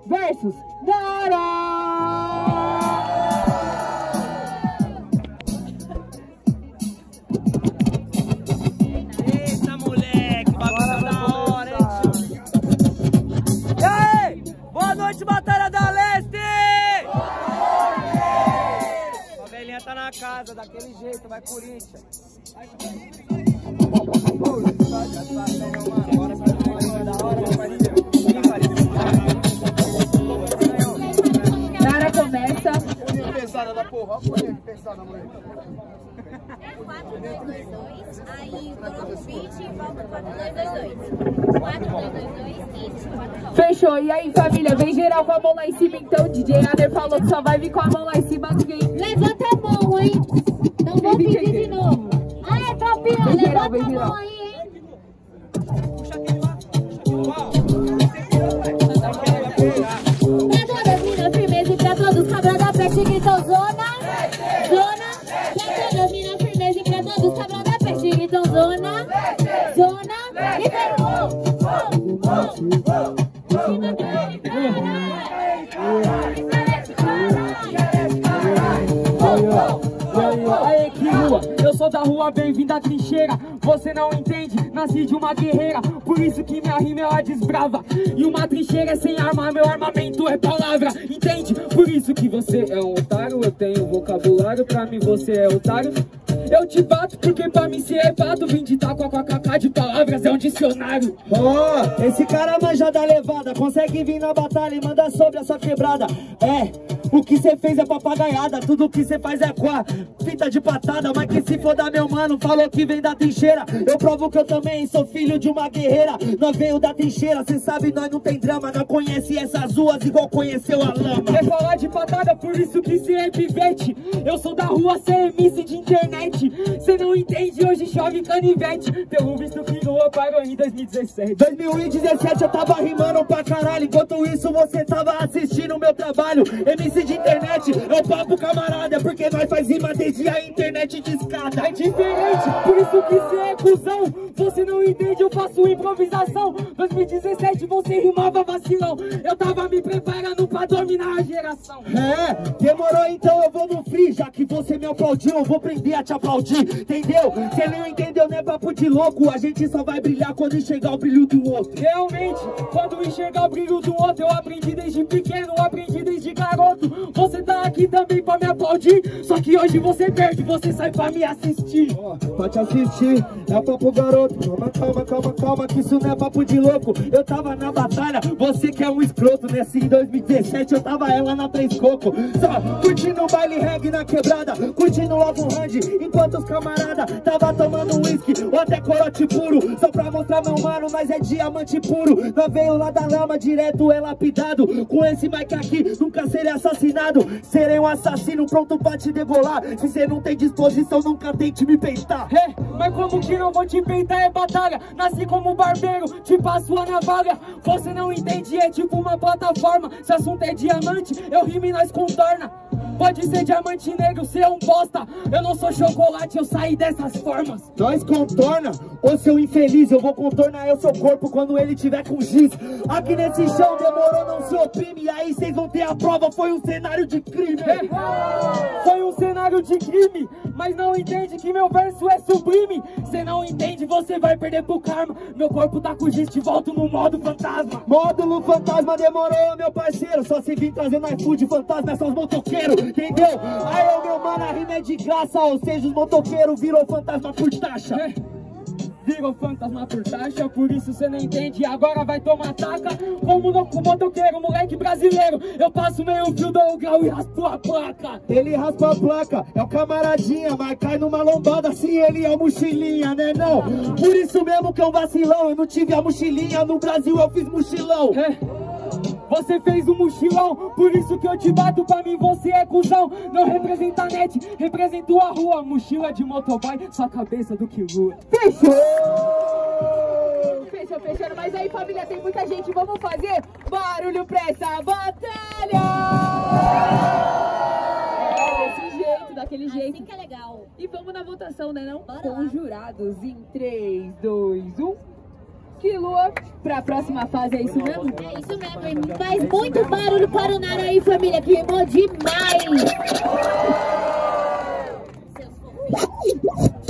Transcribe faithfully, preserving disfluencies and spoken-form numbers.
versus Dara! Eita, moleque, o bagulho tá da hora, hein, tio? E aí? Boa noite, Batalha da Leste! A velhinha tá na casa, daquele jeito, vai Corinthians. Vai Dara começa. Pesada da porra, olha pesada, moleque. quatro dois dois dois, aí coloca o beat e volta quatro dois dois dois. quatro dois dois dois, isso, quatro volta. Fechou. E aí, família? Vem geral com a mão lá em cima, então. D J Ader falou que só vai vir com a mão lá em cima. Quem? Levanta a mão, hein? Não vou pedir de novo. Ah, é, tropinha, levanta a mão aí, hein? Pra todas minas firmeza e pra todos cabra da peste gritam zona, zona. Pra todas minas firmeza e pra todos cabra da peste gritam zona, zona. E vem um, Aê, que rua, eu sou da rua, bem-vindo à trincheira. Você não entende, nasci de uma guerreira, por isso que minha rima ela desbrava. E uma trincheira é sem arma, meu armamento é palavra, entende? Por isso que você é um otário, eu tenho vocabulário, pra mim você é otário. Eu te bato porque pra mim ser é pato, vim de taco com a cacá de palavras, é um dicionário. Oh, esse cara manja da levada, consegue vir na batalha e manda sobre a sua quebrada. É, o que cê fez é papagaiada, tudo que cê faz é com a fita de patada. Mas que se foda meu mano, falou que vem da trincheira. Eu provo que eu também sou filho de uma guerreira. Nós veio da trincheira, cê sabe nós não tem drama. Nós conhece essas ruas igual conheceu a lama. Quer falar de patada, por isso que cê é pivete. Eu sou da rua, cê é M C de internet. Cê não entende, hoje chove canivete. Pelo visto que não parou em dois mil e dezessete. dois mil e dezessete eu tava rimando pra caralho. Enquanto isso você tava assistindo o meu trabalho. M C de internet, é o papo camarada. Porque nós faz rima desde a internet de escada. É diferente, por isso que cê é cuzão. Você não entende, eu faço improvisação. dois mil e dezessete você rimava vacilão. Eu tava me preparando pra dominar a geração. É, demorou então eu vou no free. Já que você me aplaudiu, eu vou aprender a te aplaudir. Entendeu? Cê não entendeu, não é papo de louco. A gente só vai brilhar quando enxergar o brilho do outro. Realmente, quando enxergar o brilho do outro, eu aprendi desde pequeno, aprendi desde garoto. Você tá aqui também pra me aplaudir, só que hoje você perde, você sai pra me assistir. Ó, pra te assistir, é papo garoto. Calma, calma, calma, calma, que isso não é papo de louco. Eu tava na batalha, você que é um escroto. Nesse em dois mil e dezessete eu tava ela na Três Coco. Só curtindo o baile reggae na quebrada, curtindo logo um hand. Enquanto os camarada tava tomando whisky ou até corote puro. Só pra mostrar meu mano, nós é diamante puro. Nós veio lá da lama, direto é lapidado. Com esse mic aqui, nunca serei assassinado. Serei um assassino pronto pra te debolar. Se cê não tem disposição, nunca tente me peitar. É, mas como que não vou te peitar é batalha. Nasci como barbeiro, te passo a navalha. Você não entende, é tipo uma plataforma. Se assunto é diamante, eu rimo e nós contorna. Pode ser diamante negro, cê é um bosta. Eu não sou chocolate, eu saí dessas formas. Nós contorna, ô seu infeliz. Eu vou contornar o seu corpo quando ele tiver com giz. Aqui nesse chão demorou, não se oprime. E aí vocês vão ter a prova, foi um cenário de crime. É, foi um cenário de crime, mas não entende que meu verso é sublime. Cê não entende, você vai perder pro karma. Meu corpo tá com giz, te volto no modo fantasma. Módulo fantasma demorou, meu parceiro. Só se vir trazendo iFood, fantasma é só os motoqueiros. Entendeu? Aí, meu mano, a rima é de graça. Ou seja, os motoqueiros virou fantasma por taxa. É, virou fantasma por taxa, por isso cê não entende. Agora vai tomar taca. Como no motoqueiro, moleque brasileiro. Eu passo meio fio, dou o grau e raspo a placa. Ele raspa a placa, é o camaradinha. Mas cai numa lombada, assim ele é o mochilinha, né não? Por isso mesmo que é um vacilão. Eu não tive a mochilinha, no Brasil eu fiz mochilão. É, você fez um mochilão, por isso que eu te bato, pra mim você é cuzão. Não representa a net, represento a rua. Mochila de motoboy, só cabeça do que lua. Fechou! Fechou, fechando. Mas aí, família, tem muita gente. Vamos fazer barulho pra essa batalha! É, desse jeito, daquele jeito. Assim que é legal. E vamos na votação, né não? Bora Com lá. os jurados em três, dois, um. Que lua! pra próxima fase, é isso mesmo? É isso mesmo, faz muito barulho para o Nara aí, família, que rimou demais.